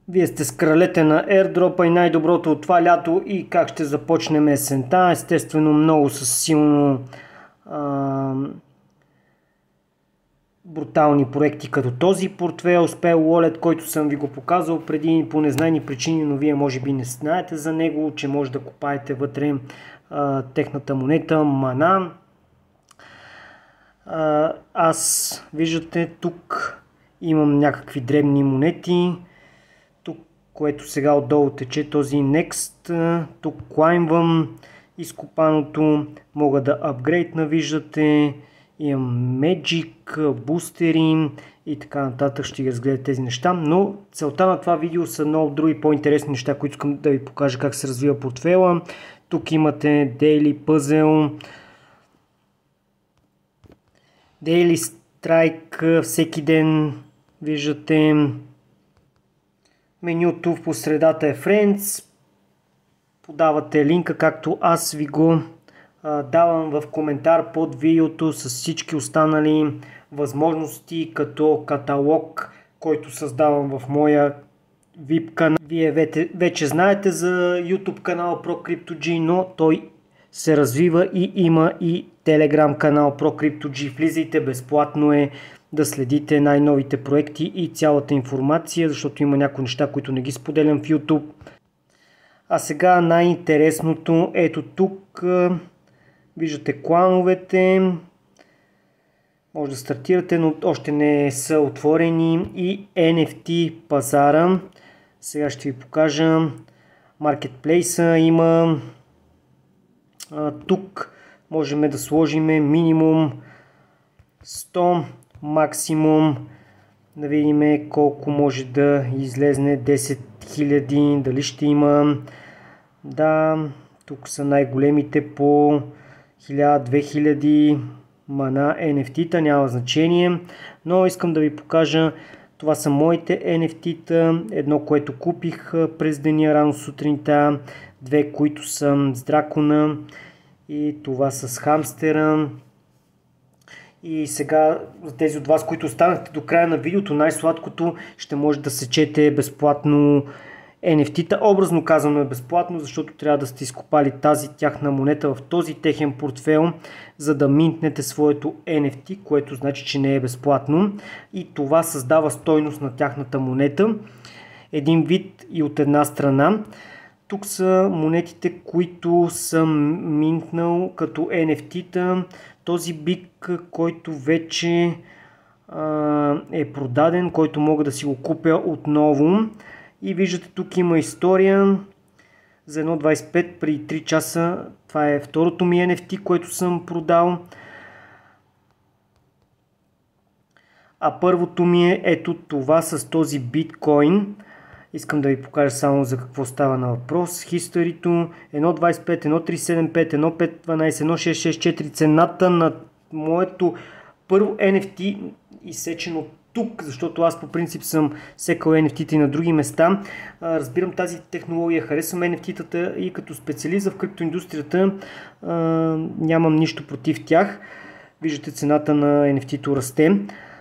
Вие сте с кралете на airdrop и най-доброто от това лято и как ще започнем есента. Естествено много с силно брутални проекти като този портфейл Spell Wallet, който съм ви го показал преди по незнайни причини, но вие може би не знаете за него, че може да купаете вътре техната монета Mana. Аз виждате тук имам някакви дребни монети. Което сега отдолу тече този Next, тук клаймвам изкопаното, мога да апгрейдна, виждате, имам Magic, бустери и така нататък, ще ги разгледате тези неща, но целта на това видео са много други по-интересни неща, които искам да ви покажа как се развива портфейла. Тук имате Daily Puzzle, Daily Strike, всеки ден виждате. Менюто по средата е Friends. Подавате линка, както аз ви го давам в коментар под видеото с всички останали възможности, като каталог, който създавам в моя VIP канал. Вие вече знаете за YouTube канал ProCryptoG, но той се развива и има и Telegram канал ProCryptoG. Влизайте, безплатно е да следите най-новите проекти и цялата информация, защото има някои неща, които не ги споделям в YouTube. А сега най-интересното, ето тук, виждате клановете, може да стартирате, но още не са отворени, и NFT пазара. Сега ще ви покажа Marketplace има. Тук можем да сложим минимум 100, максимум да видим колко може да излезне, 10 000, дали ще има. Да, тук са най-големите по 1000-2000 мана NFT-та, няма значение, но искам да ви покажа, това са моите NFT-та, едно, което купих през деня рано сутринта, две, които са с дракона и това с хамстера. И сега за тези от вас, които останахте до края на видеото, най-сладкото, ще може да сечете безплатно NFT-та. Образно казано е безплатно, защото трябва да сте изкопали тази тяхна монета в този техен портфейл, за да минтнете своето NFT, което значи, че не е безплатно. И това създава стойност на тяхната монета. Един вид и от една страна. Тук са монетите, които съм минтнал като NFT-та. Този бик, който вече е продаден, който мога да си го купя отново. И виждате, тук има история за 1.25 при 3 часа. Това е второто ми NFT, което съм продал. А първото ми е ето това с този биткоин. Искам да ви покажа само за какво става на въпрос. Хисторито 1.25, 1.375, 1.512, 1.664. Цената на моето първо NFT изсечено тук, защото аз по принцип съм секал NFT-та и на други места. Разбирам тази технология, харесвам NFT-тата и като специалист в криптоиндустрията нямам нищо против тях. Виждате, цената на NFT-то расте.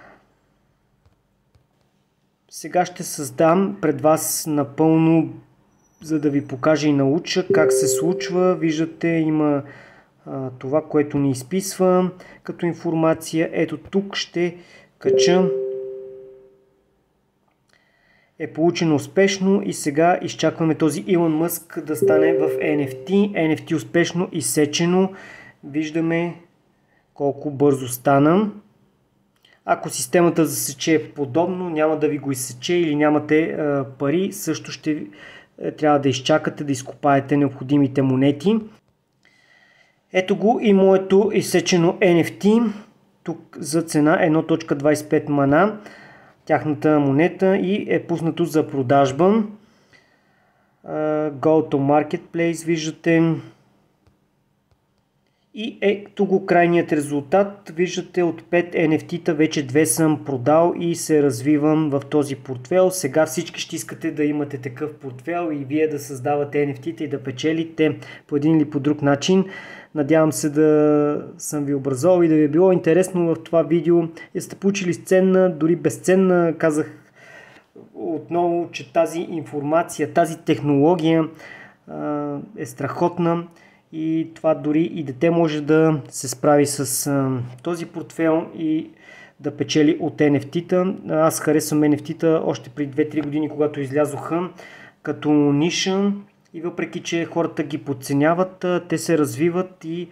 Сега ще създам пред вас напълно, за да ви покажа и науча как се случва. Виждате, има това, което ни изписва като информация. Ето тук ще кача. Е получено успешно и сега изчакваме този Илон Мъск да стане в NFT. NFT успешно изсечено. Виждаме колко бързо стана. Ако системата засече подобно, няма да ви го изсече или нямате пари, също ще трябва да изчакате да изкопаете необходимите монети. Ето го и моето изсечено NFT. Тук за цена 1.25 мана. Тяхната монета и е пуснато за продажба. Go to Marketplace виждате. И ето го крайният резултат. Виждате, от 5 NFT-та вече 2 съм продал и се развивам в този портфейл. Сега всички ще искате да имате такъв портфейл и вие да създавате NFT-та и да печелите по един или по друг начин. Надявам се да съм ви образовал и да ви е било интересно в това видео. И сте получили ценна, дори безценна, казах отново, че тази информация, тази технология е страхотна и това дори и дете може да се справи с този портфейл и да печели от NFT-та. Аз харесвам NFT-та още преди 2-3 години, когато излязоха като ниша и въпреки, че хората ги подценяват, те се развиват и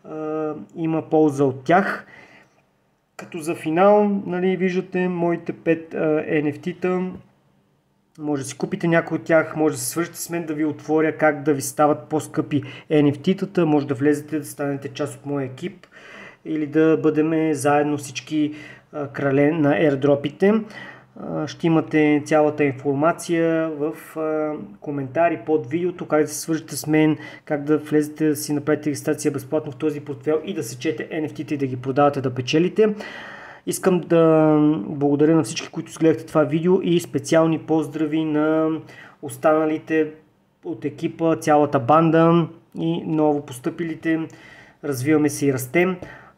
има полза от тях. Като за финал, нали, виждате моите 5 NFT-та. Може да си купите някой от тях, може да се свържете с мен да ви отворя как да ви стават по-скъпи NFT-тата, може да влезете да станете част от моя екип или да бъдем заедно всички крале на airdropите. Ще имате цялата информация в коментари под видеото, как да се свържете с мен, как да влезете да си направите регистрация безплатно в този портфейл и да сечете NFT-та и да ги продавате да печелите. Искам да благодаря на всички, които изгледахте това видео и специални поздрави на останалите от екипа, цялата банда и ново постъпилите. Развиваме се и растем.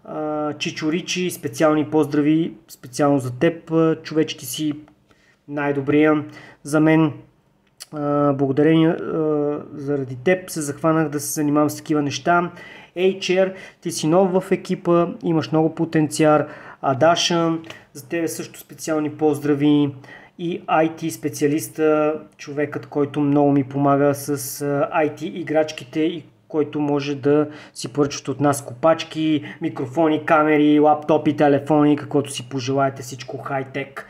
Чичо Ричи, специални поздрави специално за теб. Човече, ти си най-добрия за мен. Благодарение заради теб се захванах да се занимавам с такива неща. HR, ти си нов в екипа, имаш много потенциал. Адаша, за тебе също специални поздрави. И IT специалиста, човекът, който много ми помага с IT играчките и който може да си поръчат от нас копачки, микрофони, камери, лаптопи, телефони, каквото си пожелаете, всичко хай-тек.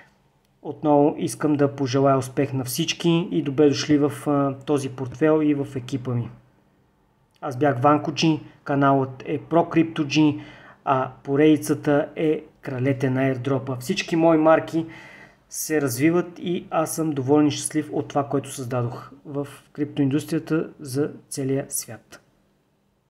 Отново искам да пожелая успех на всички и добре дошли в този портфейл и в екипа ми. Аз бях Ванко-G, каналът е ProCrypto-G, а поредицата е Кралете на airdrop. Всички мои марки се развиват и аз съм доволен и щастлив от това, което създадох в криптоиндустрията за целия свят.